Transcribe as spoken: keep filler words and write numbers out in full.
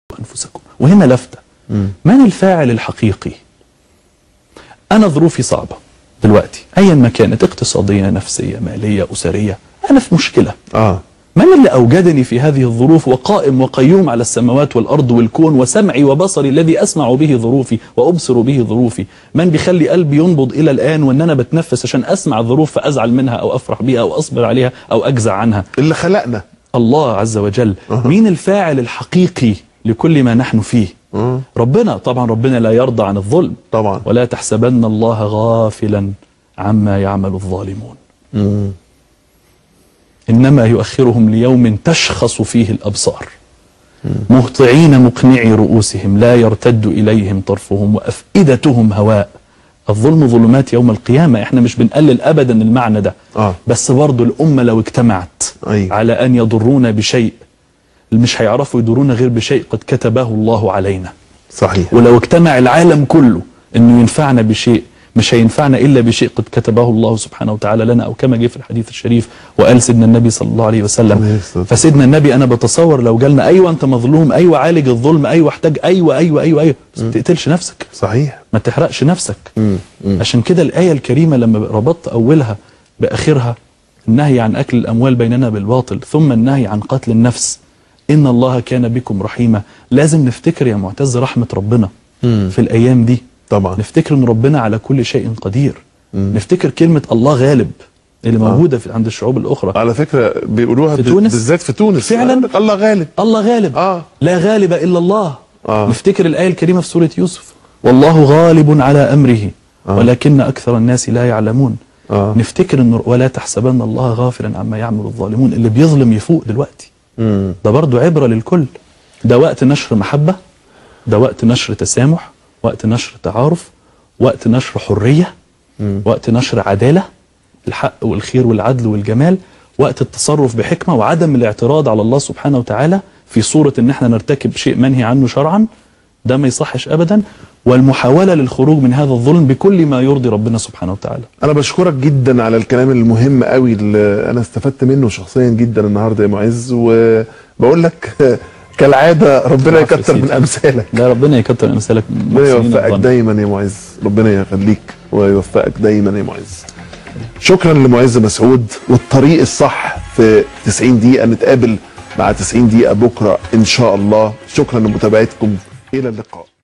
أنفسكم. وهنا لفتة، من الفاعل الحقيقي؟ أنا ظروفي صعبة دلوقتي أيا ما كانت، اقتصادية نفسية مالية أسرية، أنا في مشكلة. آه. من اللي أوجدني في هذه الظروف وقائم وقيوم على السماوات والأرض والكون، وسمعي وبصري الذي أسمع به ظروفي وأبصر به ظروفي؟ من بيخلي قلبي ينبض إلى الآن وأن أنا بتنفس عشان أسمع الظروف فأزعل منها أو أفرح بها أو أصبر عليها أو أجزع عنها؟ اللي خلقنا الله عز وجل. أه. مين الفاعل الحقيقي لكل ما نحن فيه؟ أه. ربنا. طبعا ربنا لا يرضى عن الظلم طبعا، ولا تحسبن الله غافلا عما يعمل الظالمون. أه. إنما يؤخرهم ليوم تشخص فيه الأبصار مهطعين مقنعي رؤوسهم لا يرتد إليهم طرفهم وأفئدتهم هواء. الظلم ظلمات يوم القيامة. احنا مش بنقلل أبدا المعنى ده. آه. بس برضو الأمة لو اجتمعت أي. على أن يضرونا بشيء، مش هيعرفوا يضرونا غير بشيء قد كتبه الله علينا. صحيح. ولو اجتمع العالم كله أنه ينفعنا بشيء، مش هينفعنا إلا بشيء قد كتبه الله سبحانه وتعالى لنا، أو كما جه في الحديث الشريف وقال سيدنا النبي صلى الله عليه وسلم. فسيدنا النبي أنا بتصور لو جالنا أيوة أنت مظلوم، أيوة عالج الظلم، أيوة احتاج، أيوة أيوة أيوة أيوة بس ما تقتلش نفسك. صحيح. ما تحرقش نفسك. مم. مم. عشان كده الآية الكريمة لما ربطت أولها بآخرها، النهي عن أكل الأموال بيننا بالباطل ثم النهي عن قتل النفس، إن الله كان بكم رحيما. لازم نفتكر يا معتز رحمة ربنا مم. في الأيام دي. طبعا نفتكر ان ربنا على كل شيء قدير. مم. نفتكر كلمة الله غالب اللي موجودة آه. في عند الشعوب الأخرى. على فكرة بيقولوها في تونس، بالذات في تونس فعلا. الله غالب، الله غالب. آه. لا غالب إلا الله. آه. نفتكر الآية الكريمة في سورة يوسف، والله غالب على أمره آه. ولكن أكثر الناس لا يعلمون. آه. نفتكر ان ولا تحسبن الله غافلا عما يعمل الظالمون. اللي بيظلم يفوق دلوقتي. مم. ده برضو عبرة للكل. ده وقت نشر محبة، ده وقت نشر تسامح، وقت نشر تعارف، وقت نشر حرية، مم. وقت نشر عدالة، الحق والخير والعدل والجمال، وقت التصرف بحكمة وعدم الاعتراض على الله سبحانه وتعالى في صورة ان احنا نرتكب شيء منهي عنه شرعا، ده ما يصحش ابدا، والمحاولة للخروج من هذا الظلم بكل ما يرضي ربنا سبحانه وتعالى. انا بشكرك جدا على الكلام المهم قوي اللي انا استفدت منه شخصيا جدا النهارده يا معز، وبقول لك كالعادة ربنا يكتر من أمثالك. لا ربنا يكتر من أمثالك. ربنا يوفقك دايما يا معز، ربنا يخليك ويوفقك دايما يا معز. شكرا لمعز مسعود، والطريق الصح في تسعين دقيقة. نتقابل مع تسعين دقيقة بكرة إن شاء الله. شكرا لمتابعتكم، إلى اللقاء.